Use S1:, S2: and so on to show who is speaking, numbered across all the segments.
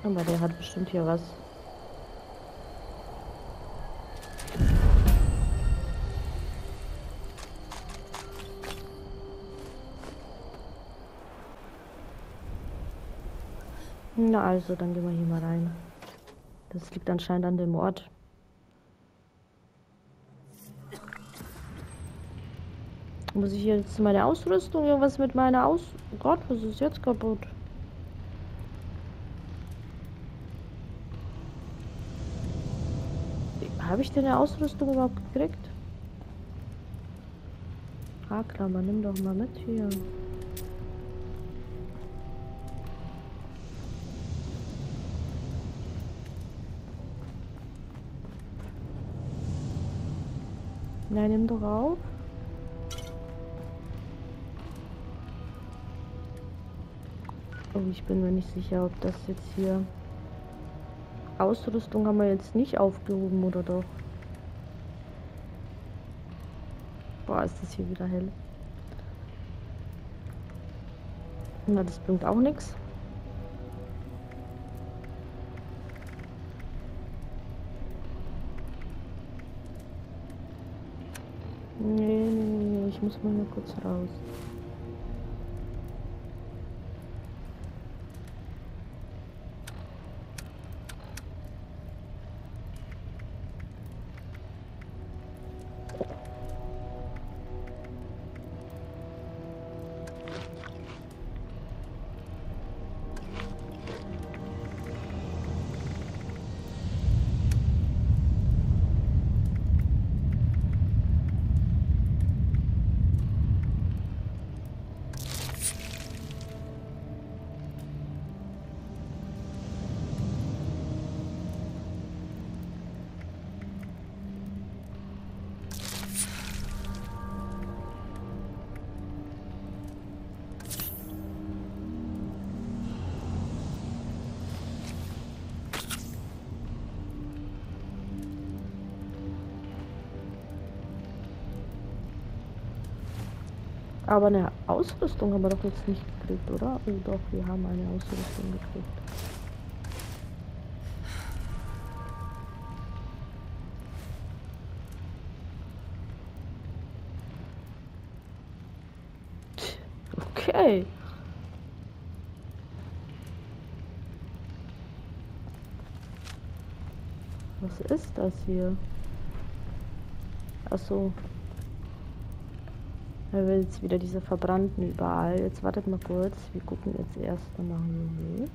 S1: Aber der hat bestimmt hier was. Na also, dann gehen wir hier mal rein. Das liegt anscheinend an dem Ort. Muss ich jetzt meine Ausrüstung, irgendwas mit meiner Oh Gott, was ist jetzt kaputt? Habe ich denn eine Ausrüstung überhaupt gekriegt? Haarklammer, nimm doch mal mit hier. Nein, nimm doch auf. Oh, ich bin mir nicht sicher, ob das jetzt hier... Ausrüstung haben wir jetzt nicht aufgehoben, oder doch? Boah, ist das hier wieder hell. Na, das bringt auch nichts. Nee, ich muss mal hier kurz raus. Aber eine Ausrüstung haben wir doch jetzt nicht gekriegt, oder? Oh doch, wir haben eine Ausrüstung gekriegt. Okay. Was ist das hier? Ach so. Er will jetzt wieder diese Verbrannten überall. Jetzt wartet mal kurz. Wir gucken jetzt erst mal hier.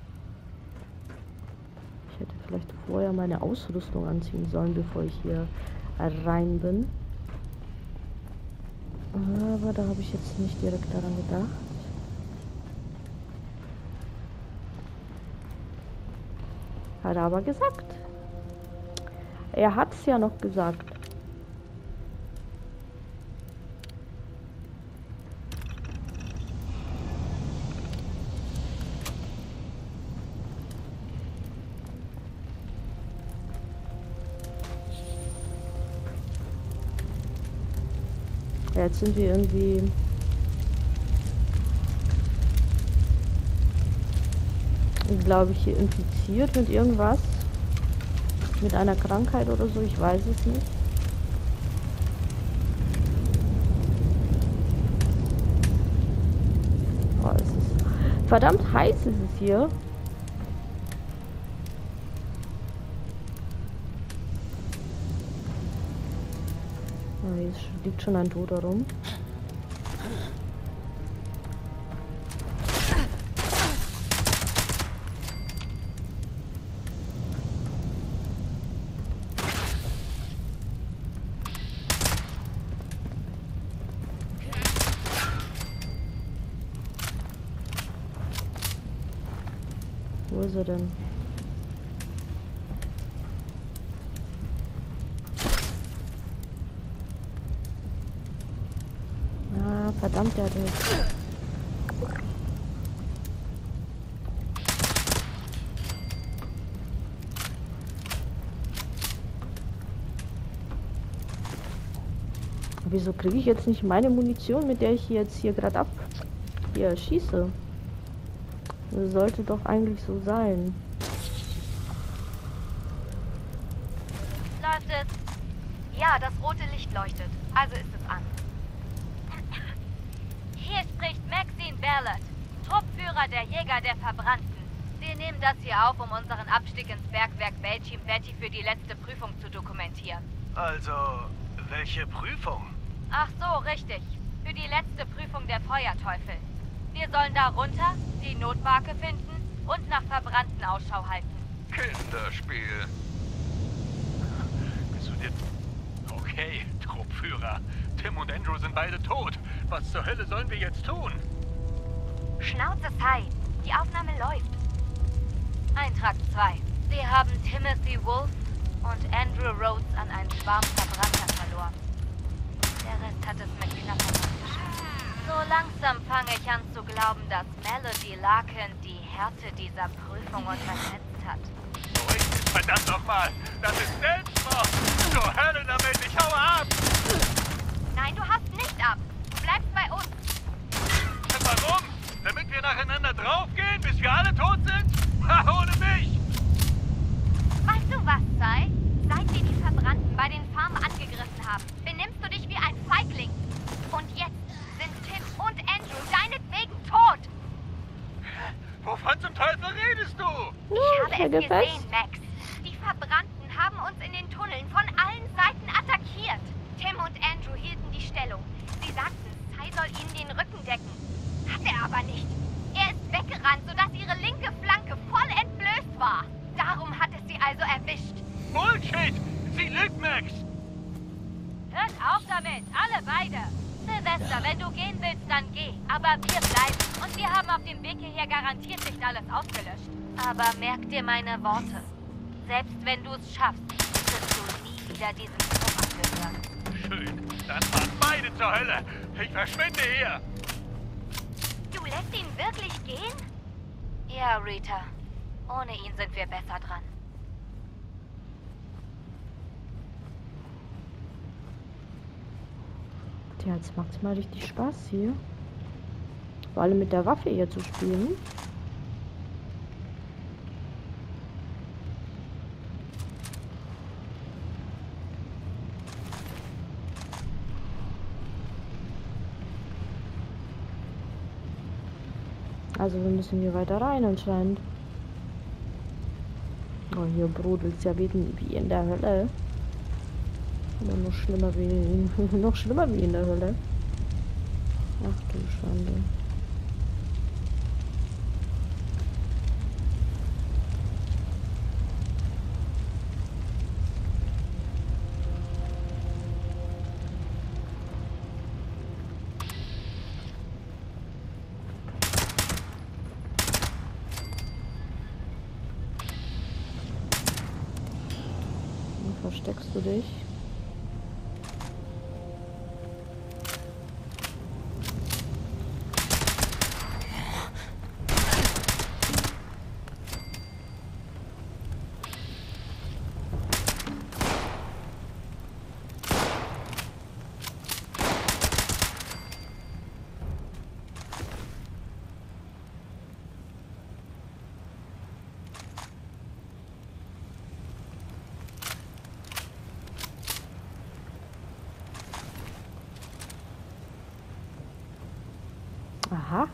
S1: Ich hätte vielleicht vorher meine Ausrüstung anziehen sollen, bevor ich hier rein bin. Aber da habe ich jetzt nicht direkt daran gedacht. Hat er aber gesagt. Er hat es ja noch gesagt. Ja, jetzt sind wir irgendwie... glaube ich, hier infiziert mit irgendwas. Mit einer Krankheit oder so, ich weiß es nicht. Oh, es ist verdammt heiß ist es hier. Oh, hier liegt schon ein Toter rum. Wo ist er denn? Ah, verdammt, der hat jetzt. Wieso kriege ich jetzt nicht meine Munition, mit der ich jetzt hier gerade schieße? Das sollte doch eigentlich so sein.
S2: Läuft es? Ja, das rote Licht leuchtet. Also ist es an. Hier spricht Maxine Ballard, Truppführer der Jäger der Verbrannten. Wir nehmen das hier auf, um unseren Abstieg ins Bergwerk Belchim Betty für die letzte Prüfung zu dokumentieren.
S3: Also, welche Prüfung?
S2: Ach so, richtig. Für die letzte Prüfung der Feuerteufel. Wir sollen da runter, die Notbarke finden und nach Verbrannten Ausschau halten.
S3: Kinderspiel. Bist du dir... Okay, Truppführer. Tim und Andrew sind beide tot. Was zur Hölle sollen wir jetzt tun?
S2: Schnauze frei. Die Aufnahme läuft. Eintrag 2. Sie haben Timothy Wolf und Andrew Rhodes an einen Schwarm Verbrannter verloren. Der Rest hat es mit knapper Hand geschafft. So langsam fange ich an zu glauben, dass Melody Larkin die Härte dieser Prüfung unterschätzt hat.
S3: Ruhig, verdammt nochmal! Das ist Selbstmord! Zur Hölle damit, ich haue ab!
S2: Nein, du hast nicht ab. Du bleibst bei uns.
S3: Warum? Damit wir nacheinander draufgehen, bis wir alle tot sind? Ha, ohne mich!
S2: Weißt du was, Sai? Seit wir die Verbrannten bei den Farmen angegriffen haben, benimmst du dich wie ein Feigling. Und jetzt sind Tim und Andrew deinetwegen tot.
S3: Wovon zum Teufel redest du?
S2: Ich habe es gesehen, Max. Die Verbrannten haben uns in den Tunneln von allen Seiten attackiert. Tim und Andrew hielten die Stellung. Sie sagten, Sai soll ihnen den Rücken decken. Hat er aber nicht. Er ist weggerannt, sodass ihre linke Flanke voll entblößt war. Darum hat es sie also erwischt.
S3: Bullshit! Sie lügt, Max!
S2: Hört auf damit, alle beide. Sylvester, wenn du gehen willst, dann geh. Aber wir bleiben. Und wir haben auf dem Weg hierher garantiert nicht alles ausgelöscht. Aber merk dir meine Worte. Selbst wenn du es schaffst, wirst du nie wieder diesem Trupp angehören.
S3: Schön. Dann fahren beide zur Hölle. Ich verschwinde hier.
S2: Du lässt ihn wirklich gehen? Ja, Rita. Ohne ihn sind wir besser dran.
S1: Tja, jetzt macht's mal richtig Spaß hier. Vor allem mit der Waffe hier zu spielen. Also wir müssen hier weiter rein anscheinend. Oh, hier brodelt ja wie in der Hölle. Oder noch schlimmer wie noch schlimmer wie in der Hölle. Ach du Schande. Wo versteckst du dich? Aha.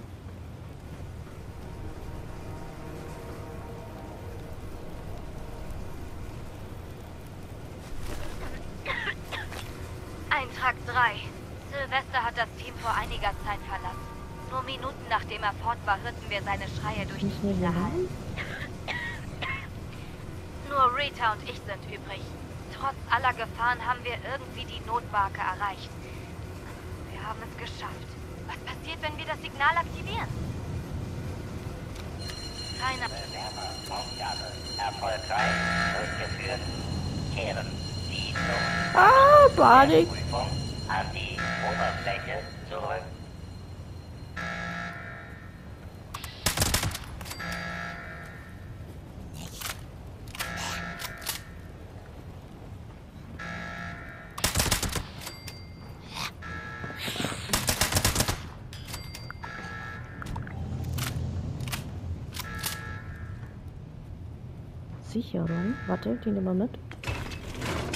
S2: Eintrag 3. Sylvester hat das Team vor einiger Zeit verlassen. Nur Minuten nachdem er fort war, hörten wir seine Schreie durch die Wiese hallen. Nur Rita und ich sind übrig. Trotz aller Gefahren haben wir irgendwie die Notbarke erreicht. Wir haben es geschafft. Was passiert, wenn wir das Signal aktivieren? Keine
S4: Aufgabe erfolgreich durchgeführt. Kehren Sie zur
S1: Ah, Panik.
S4: Prüfung an die Oberfläche zurück.
S1: Sicherung. Warte, die nehmen wir mit.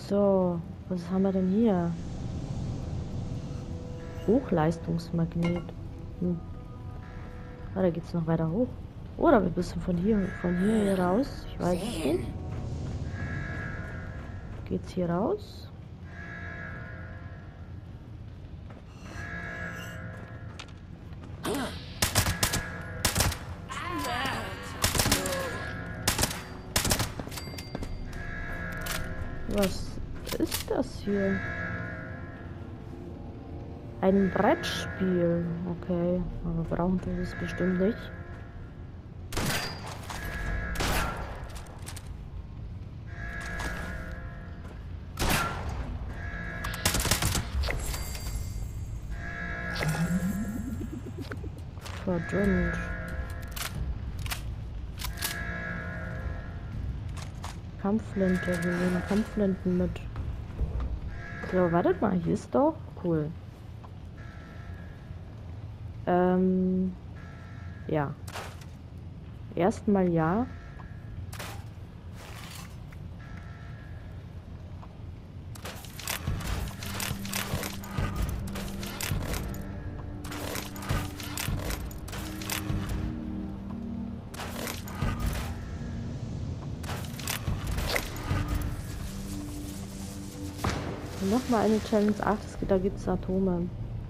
S1: So, was haben wir denn hier? Hochleistungsmagnet. Ah, da geht's noch weiter hoch. Oder wir müssen von hier raus. Ich weiß es nicht. Geht's hier raus? Was ist das hier? Ein Brettspiel. Okay, aber brauchen wir das bestimmt nicht. Verdammt. Kampfflinte, wir nehmen Kampfflinten mit. So, wartet mal, hier ist doch cool. Ja. Erstmal ja. Nochmal eine Challenge 8, da gibt es Atome.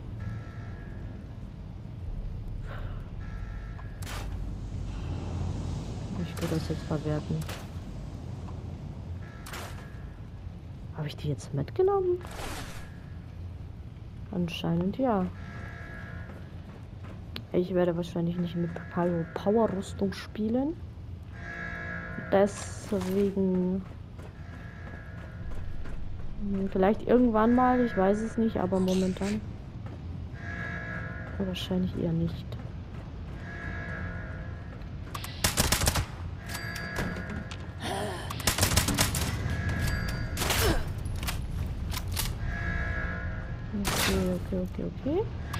S1: Ich will das jetzt verwerten. Habe ich die jetzt mitgenommen? Anscheinend ja. Ich werde wahrscheinlich nicht mit Power-Rüstung spielen. Deswegen... Vielleicht irgendwann mal, ich weiß es nicht, aber momentan wahrscheinlich eher nicht. Okay.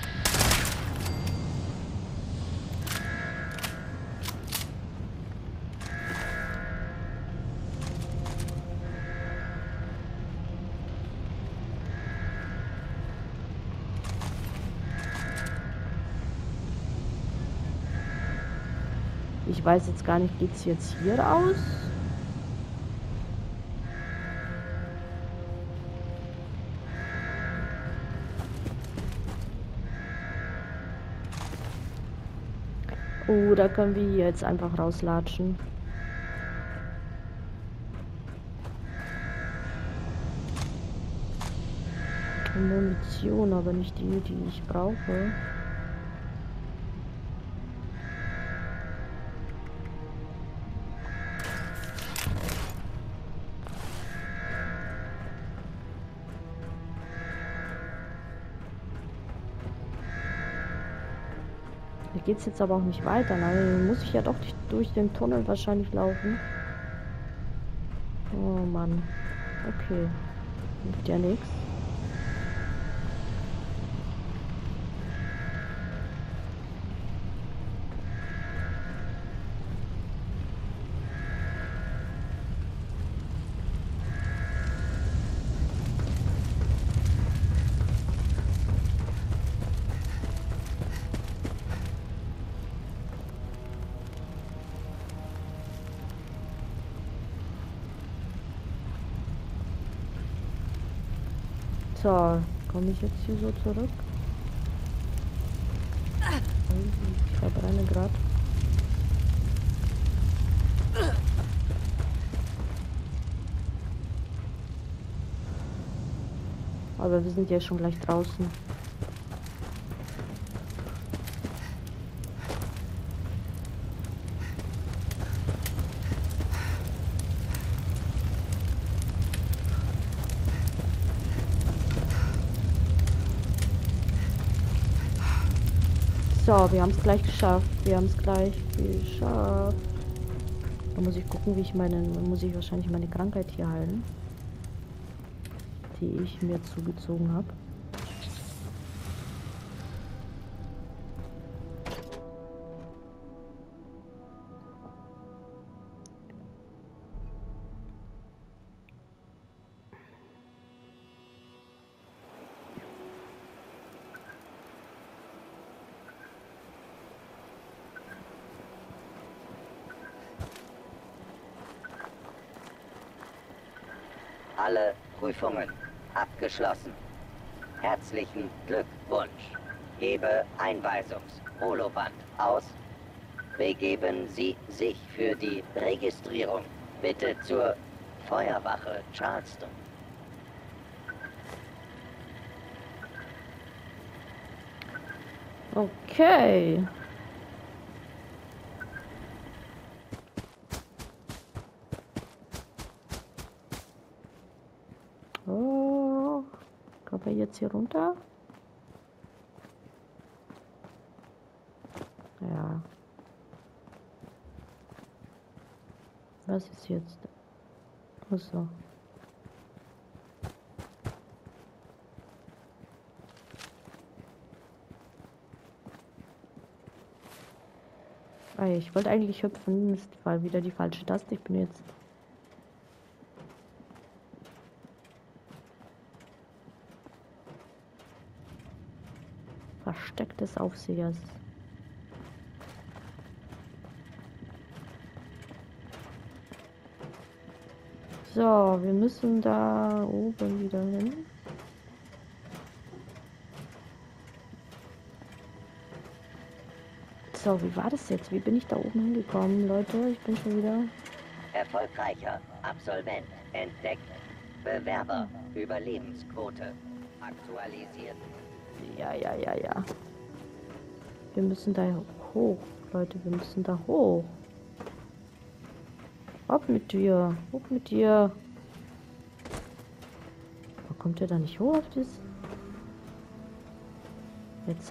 S1: Ich weiß jetzt gar nicht, geht's jetzt hier aus? Oh, da können wir hier jetzt einfach rauslatschen. Munition, aber nicht die, die ich brauche. Hier geht es jetzt aber auch nicht weiter. Dann muss ich ja doch durch den Tunnel wahrscheinlich laufen. Oh Mann. Okay. Hilft ja nichts. So, komme ich jetzt hier so zurück? Ich verbrenne gerade. Aber wir sind ja schon gleich draußen. So, wir haben es gleich geschafft. Da muss ich gucken, muss ich wahrscheinlich meine Krankheit hier heilen, die ich mir zugezogen habe.
S4: Alle Prüfungen abgeschlossen. Herzlichen Glückwunsch. Hebe Einweisungs-Holoband aus. Begeben Sie sich für die Registrierung. Bitte zur Feuerwache Charleston.
S1: Okay. Oh, kommen wir jetzt hier runter? Ja. Was ist jetzt? Achso. Ich wollte eigentlich hüpfen, das war wieder die falsche Taste. Ich bin jetzt Versteck des Aufsehers. So, wir müssen da oben wieder hin. So, wie war das jetzt? Wie bin ich da oben hingekommen, Leute? Ich bin schon wieder...
S4: Erfolgreicher Absolvent entdeckt. Bewerber Überlebensquote aktualisiert.
S1: Ja. Wir müssen da hoch, Leute. Wir müssen da hoch. Hopp mit dir. Hoch mit dir. Aber kommt der da nicht hoch auf das? Jetzt.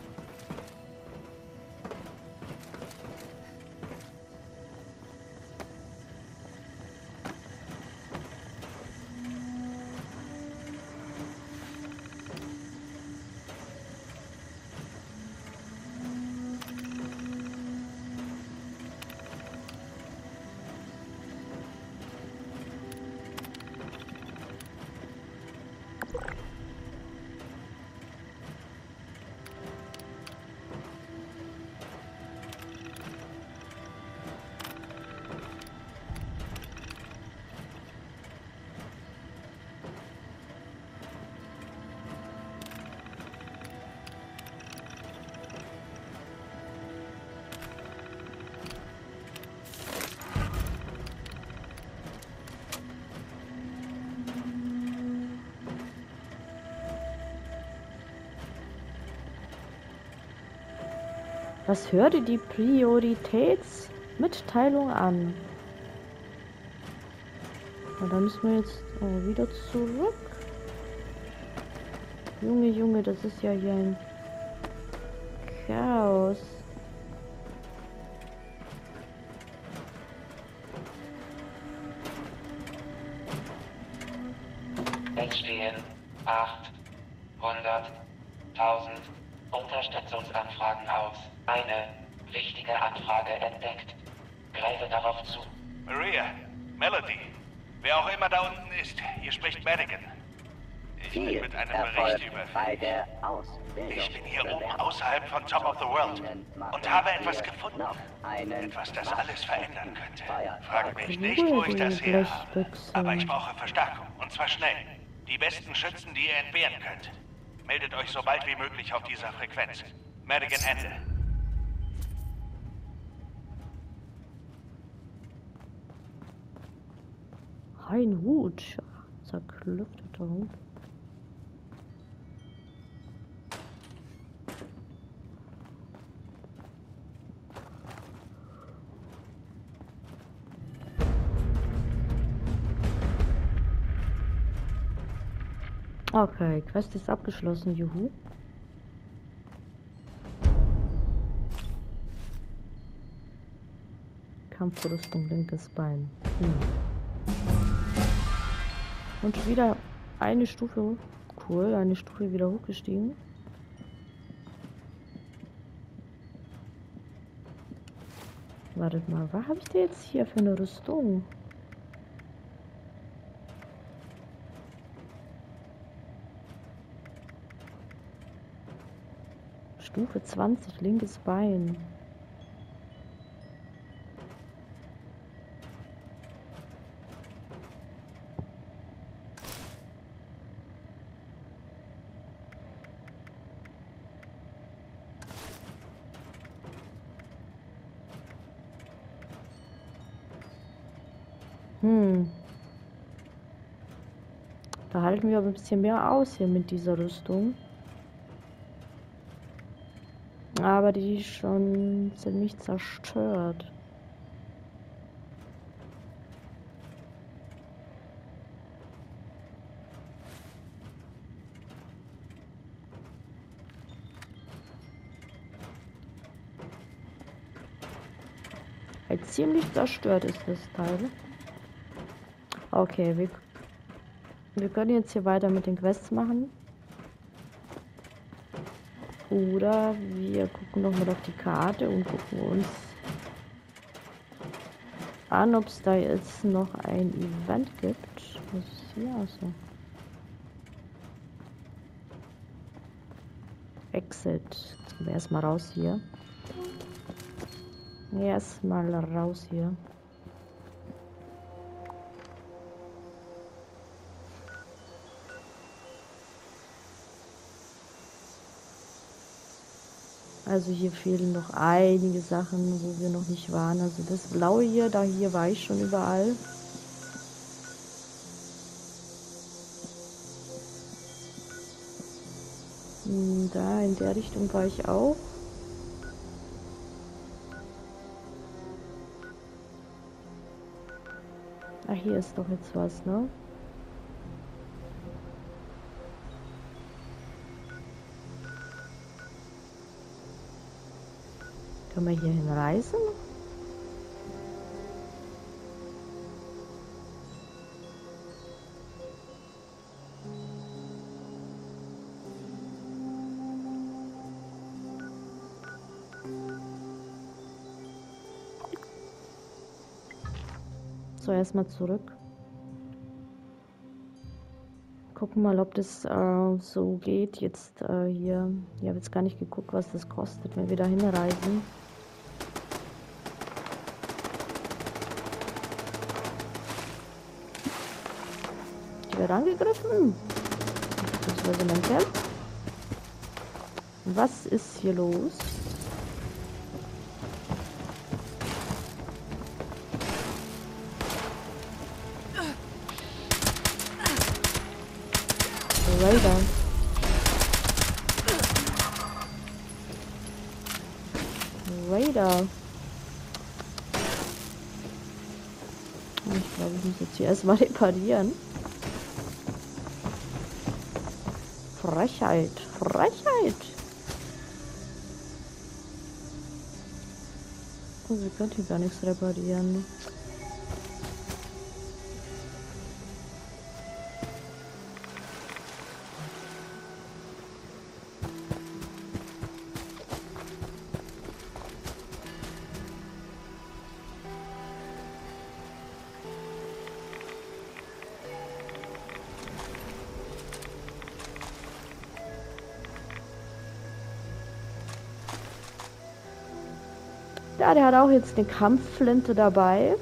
S1: Was hörte die Prioritätsmitteilung an? Und dann müssen wir jetzt wieder zurück. Junge, das ist ja hier ein Chaos.
S5: Es stehen 800.000 Unterstützungsanfragen aus. Eine wichtige Anfrage entdeckt. Greife darauf zu.
S3: Maria, Melody, wer auch immer da unten ist, hier spricht Madigan. Ich bin
S4: Viel
S3: mit einem
S4: Erfolg
S3: Bericht
S4: bei
S3: überfällt.
S4: der Ausbildung.
S3: Ich bin hier oben außerhalb von Top of the World und habe etwas gefunden. Etwas, das alles verändern könnte. Frag mich nicht, wo ich das her habe. Aber ich brauche Verstärkung. Und zwar schnell. Die besten Schützen, die ihr entbehren könnt. Meldet euch so bald wie möglich auf dieser Frequenz. Madigan Ende.
S1: Ein Hut. Zerklüfteter Hut. Okay, Quest ist abgeschlossen, juhu. Kampfrüstung, linkes Bein. Und schon wieder eine Stufe, cool, eine Stufe wieder hochgestiegen. Wartet mal, was habe ich denn jetzt hier für eine Rüstung? Stufe 20, linkes Bein. Da halten wir aber ein bisschen mehr aus hier mit dieser Rüstung. Aber die ist schon ziemlich zerstört. Ziemlich zerstört ist das Teil. Okay, wir können jetzt hier weiter mit den Quests machen. Oder wir gucken nochmal auf die Karte und gucken uns an, ob es da jetzt noch ein Event gibt. Was ist hier? Achso. Exit. Jetzt gehen wir erstmal raus hier. Erstmal raus hier. Also hier fehlen noch einige Sachen, wo wir noch nicht waren. Also das Blaue hier, hier war ich schon überall. Da in der Richtung war ich auch. Ach, hier ist doch jetzt was, ne? Können wir hier hinreisen? So, erstmal zurück. Gucken mal, ob das so geht. Jetzt hier. Ich habe jetzt gar nicht geguckt, was das kostet, wenn wir da hinreisen. Ich werde angegriffen. Beziehungsweise mein Kerl. Was ist hier los? Raider. Raider. Ich glaube, ich muss jetzt hier erstmal reparieren. Frechheit. Frechheit. Oh, wir können hier gar nichts reparieren. Ja, der hat auch jetzt eine Kampfflinte dabei.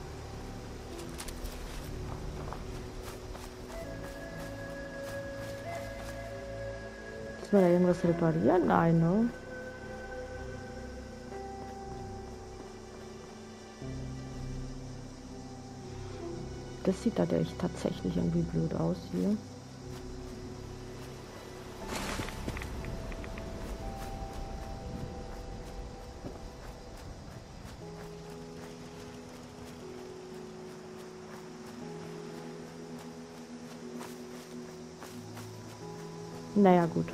S1: Müssen wir da irgendwas reparieren? Nein, ne? Das sieht tatsächlich irgendwie blöd aus hier. Naja, gut.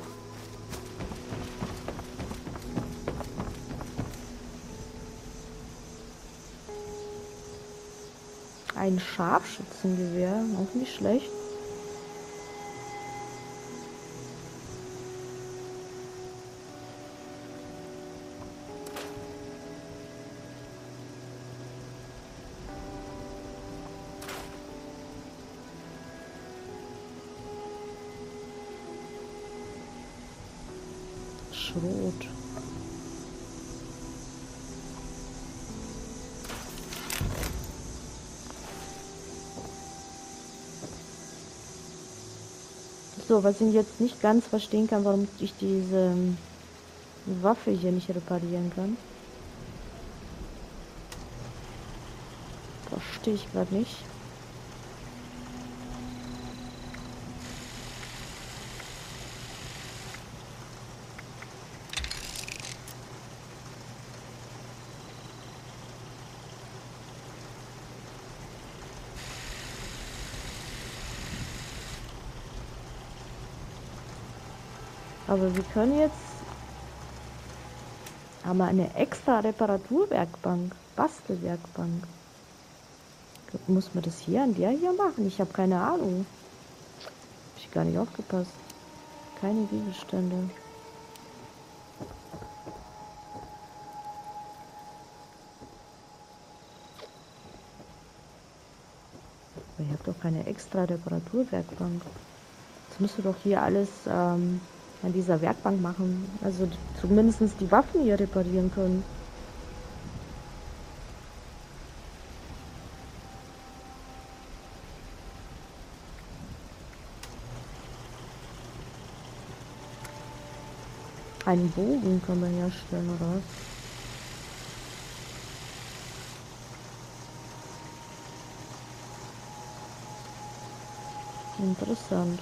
S1: Ein Scharfschützengewehr, auch nicht schlecht. Schrot. So, was ich jetzt nicht ganz verstehen kann, warum ich diese Waffe hier nicht reparieren kann. Verstehe ich gerade nicht. Aber wir können jetzt... Haben wir eine extra Reparaturwerkbank. Bastelwerkbank. Muss man das hier an der hier machen? Ich habe keine Ahnung. Hab ich gar nicht aufgepasst. Keine Gegenstände. Aber ich habe doch keine extra Reparaturwerkbank. Jetzt müsste doch hier alles an dieser Werkbank machen. Also zumindest die Waffen hier reparieren können. Einen Bogen kann man herstellen, oder was? Interessant.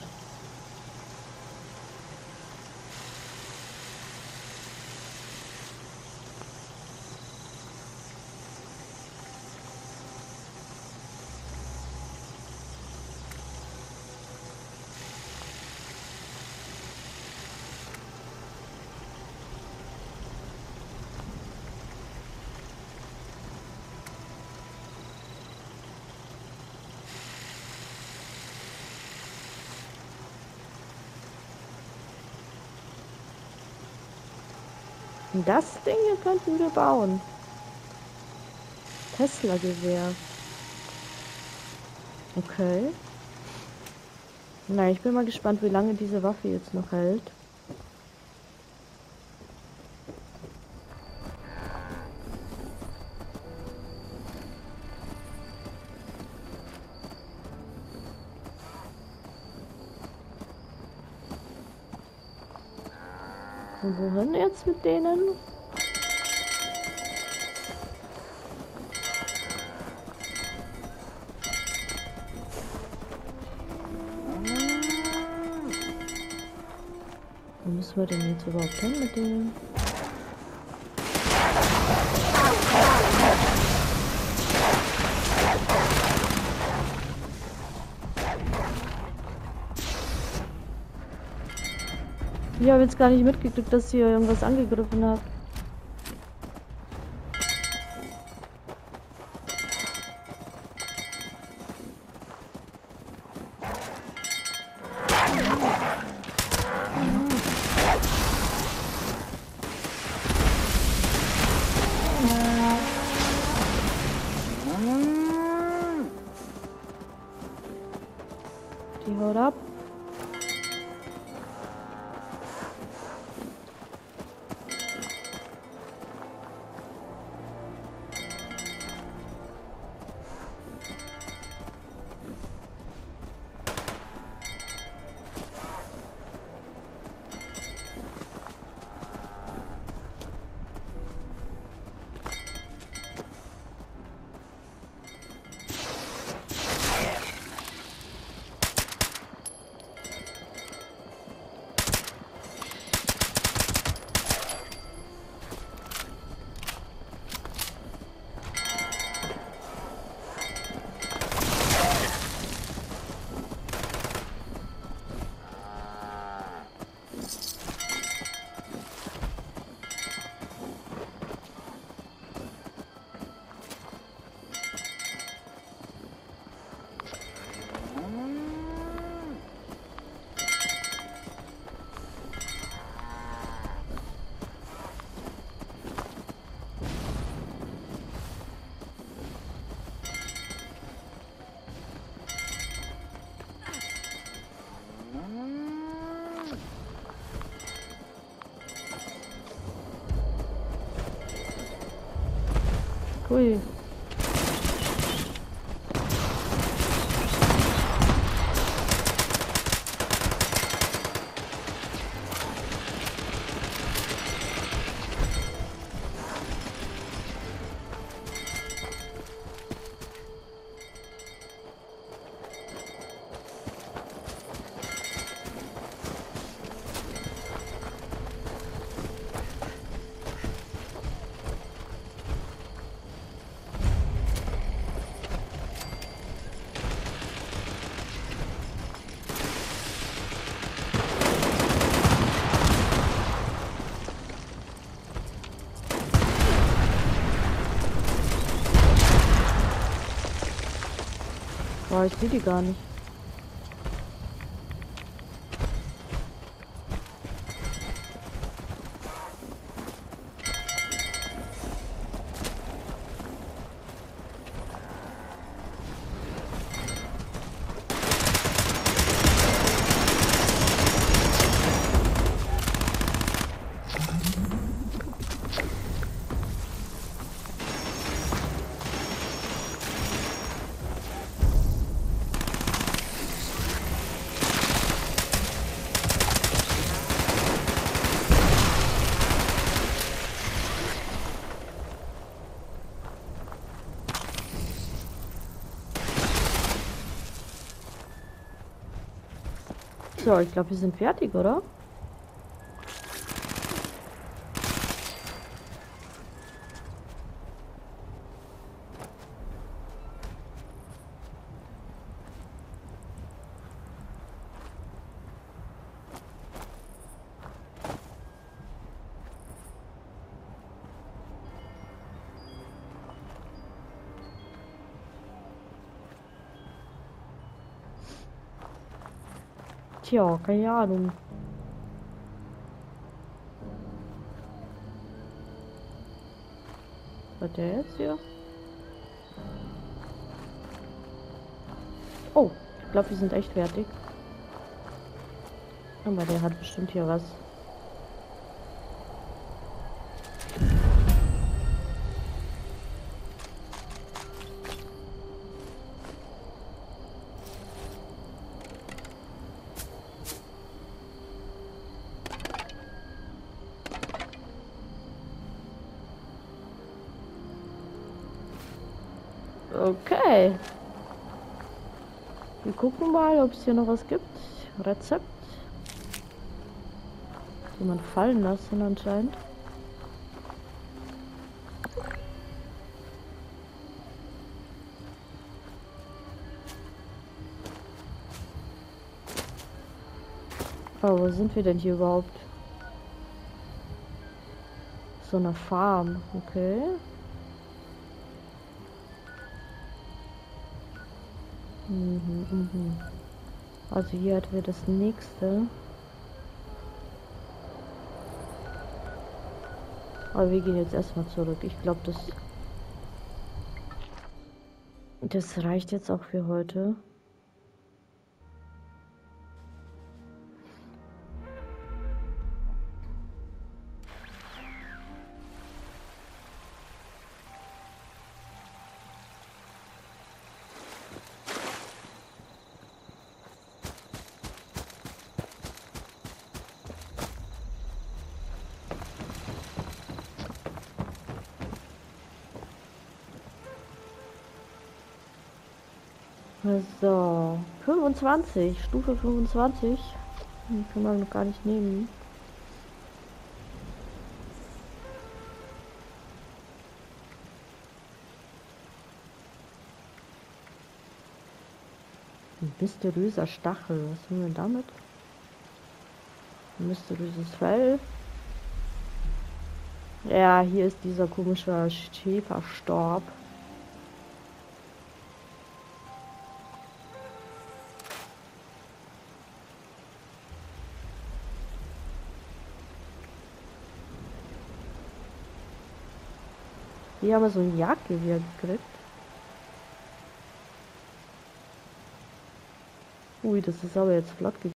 S1: Das Ding hier könnten wir bauen. Tesla-Gewehr. Okay. Na, ich bin mal gespannt, wie lange diese Waffe jetzt noch hält. Und wohin jetzt mit denen? Wo müssen wir denn jetzt überhaupt hin mit denen? Ich habe jetzt gar nicht mitgekriegt, dass hier irgendwas angegriffen hat. Die haut ab. Hui. Aber ich sehe die gar nicht. So, ich glaube, wir sind fertig, oder? Tja, keine Ahnung. Was hat der jetzt hier? Oh, ich glaube, wir sind echt fertig. Aber der hat bestimmt hier was. Okay. Wir gucken mal, ob es hier noch was gibt. Rezept. Die man fallen lassen anscheinend. Aber wo sind wir denn hier überhaupt? So eine Farm, okay. Also hier hatten wir das nächste. Aber wir gehen jetzt erstmal zurück. Ich glaube, das reicht jetzt auch für heute. So, 25, Stufe 25. Den kann man noch gar nicht nehmen. Ein mysteriöser Stachel, was haben wir denn damit? Ein mysteriöses Fell. Ja, hier ist dieser komische Schäferstaub. Hier haben wir so ein Jagdgewehr gekriegt. Ui, das ist aber jetzt flott gegangen.